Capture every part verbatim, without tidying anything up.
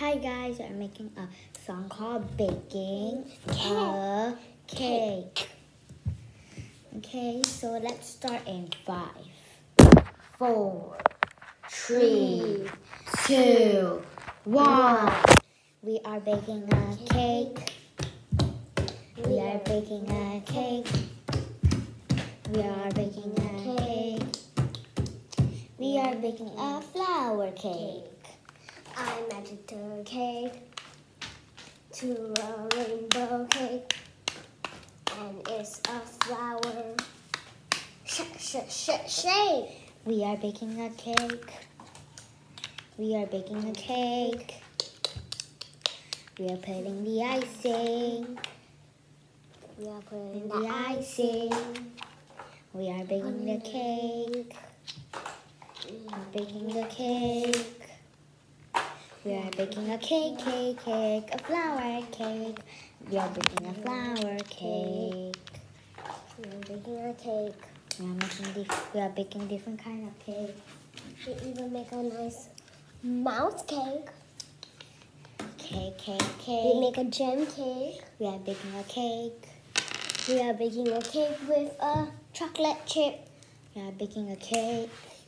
Hi guys, I'm making a song called Baking a Cake. Okay, so let's start in five, four, three, two, one. We are baking a cake. We are baking a cake. We are baking a cake. We are baking a flour cake. I magic the cake to a rainbow cake, and it's a flower sh sh sh shape. We are baking a cake. We are baking a cake. We are putting the icing. We are The putting the icing. icing. We are baking the cake. We are baking the cake. We are baking a cake, cake, cake, a flour cake. We are baking a flour cake. We are baking a cake. We are making dif- we are baking different kind of cake. We even make a nice mouse cake. Cake, cake, cake. We make a gem cake. We are baking a cake. We are baking a cake with a chocolate chip. We are baking a cake.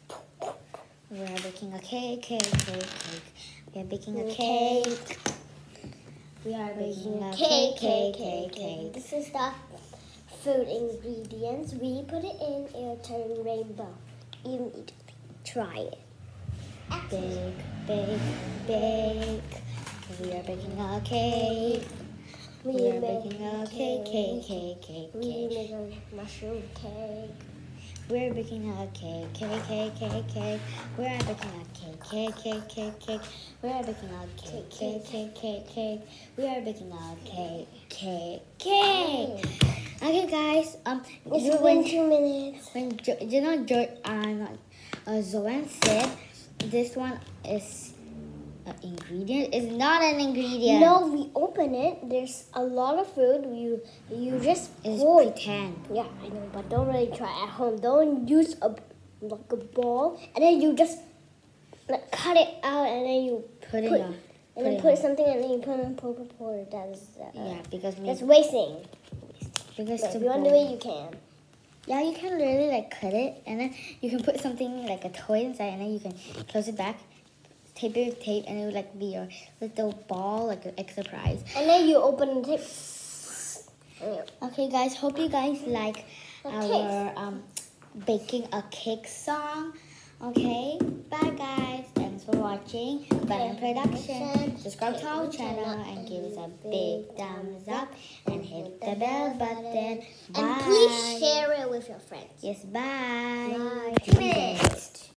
We are baking a cake, cake, cake, cake. We are baking a cake. We are baking a cake, cake, cake, cake. This is the food ingredients. We put it in, it'll turn rainbow. You need to try it. Bake, bake, bake. We are baking a cake. We are baking a cake, cake, cake, cake, We cake. make a mushroom cake. We're baking a cake, cake, cake, cake, cake. We're baking a cake, cake, cake, cake, cake. We're baking a cake, cake, cake, cake, cake. We are baking a cake, cake, cake. Okay, guys. Um, It's you- been when two minutes. when jo- you know, jo- uh, not, uh, ZoAnn said this one is an ingredient. It's not an ingredient. No, we open it. There's a lot of food. You you just It's pour it. pretend. Yeah, I know, but don't really try at home. Don't use a like a ball, and then you just like cut it out, and then you Put it put, on. and then it put on. something, and then you put on pour, pour, pour. That's uh, Yeah, because that's maybe, wasting. because But to if you want to do boil- it, you can. Yeah, you can literally like cut it, and then you can put something like a toy inside, and then you can close it back, tape it with tape, and it would like be your little ball, like an extra prize. And then you open the tape. Yeah. Okay, guys, hope you guys like Okay. our um, baking a cake song. Okay, bye guys. Thanks for watching. Button Production. Subscribe to our channel and give us a big thumbs up and hit the bell button. Bye. And please share it with your friends. Yes, bye. Bye. Two minutes.